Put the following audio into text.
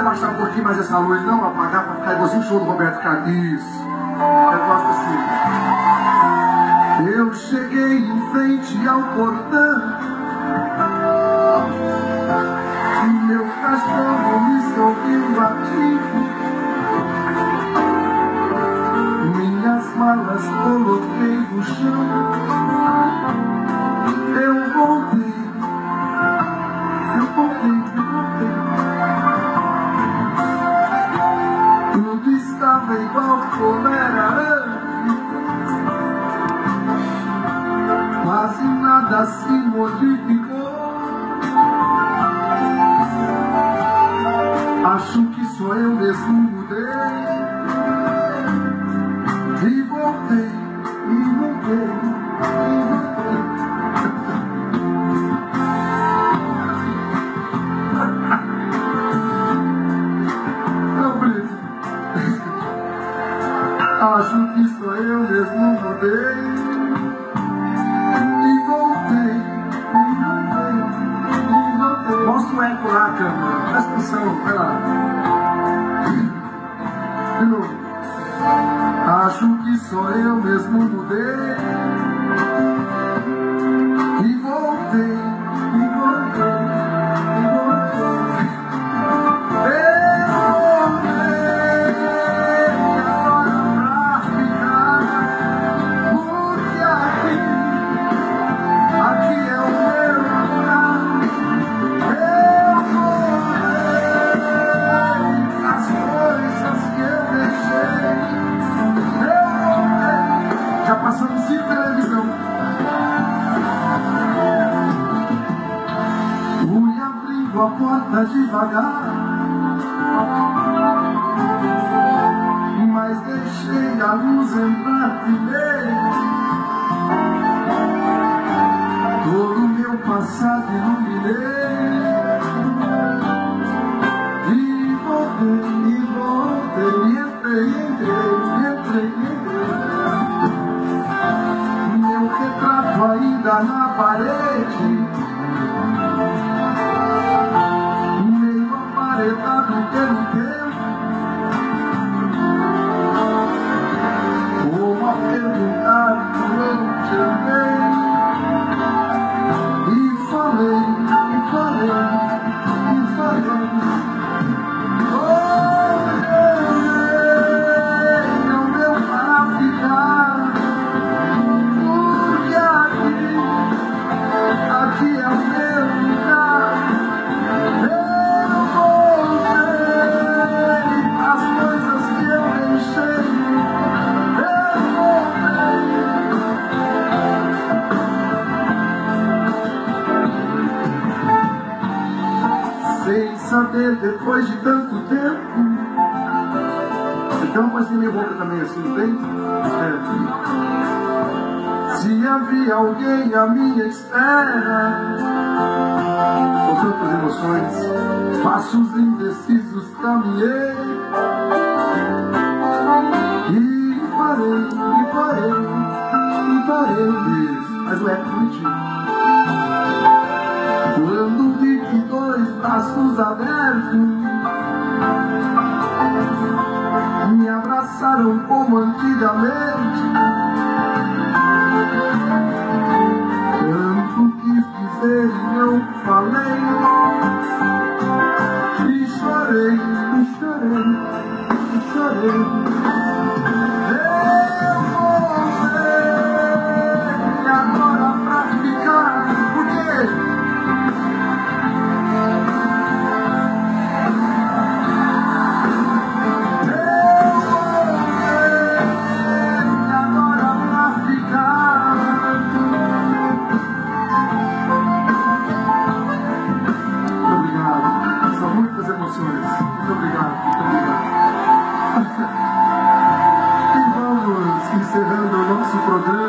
abaixar um pouquinho mais essa luz, não apagar para ficar igualzinho o show do Roberto Carlos. Isso. Eu gosto assim. Eu cheguei em frente ao portão e meu cachorro me sorriu batido. Minhas malas coloquei no chão. Eu voltei. Tudo estava igual como era antes. Quase nada se modificou. Acho que só eu mesmo mudei. E voltei, e voltei, e voltei. Acho que só eu mesmo mudei. E voltei, e voltei, e voltei. Mostra o eco lá, câmera. Presta atenção, vai lá. De novo. Acho que só eu mesmo mudei. E voltei, e voltei, e voltei. Passando de televisão. Fui abrindo a porta devagar, mas deixei a luz entrar primeiro. Todo o meu passado iluminei. E voltei, entrei. Retrato ainda na parede, meio aparelhado pelo tempo, como a perguntar onde andei. E falei. Não deu para ficar. Aqui é o meu lugar. Eu voltei. As coisas que eu deixei. Eu voltei. Sem saber depois de tanto tempo. Então uma coisa na minha boca também assim, não tem? Se havia alguém à minha espera, com tantas emoções, passos indecisos caminhei. E parei, mas o eco bonitinho. Quando vi que dois braços abertos me abraçaram como antigamente. Tanto quis dizer e não falei. E chorei. Eu voltei agora pra ficar. Por quê? Muito obrigado. E vamos encerrando o nosso programa.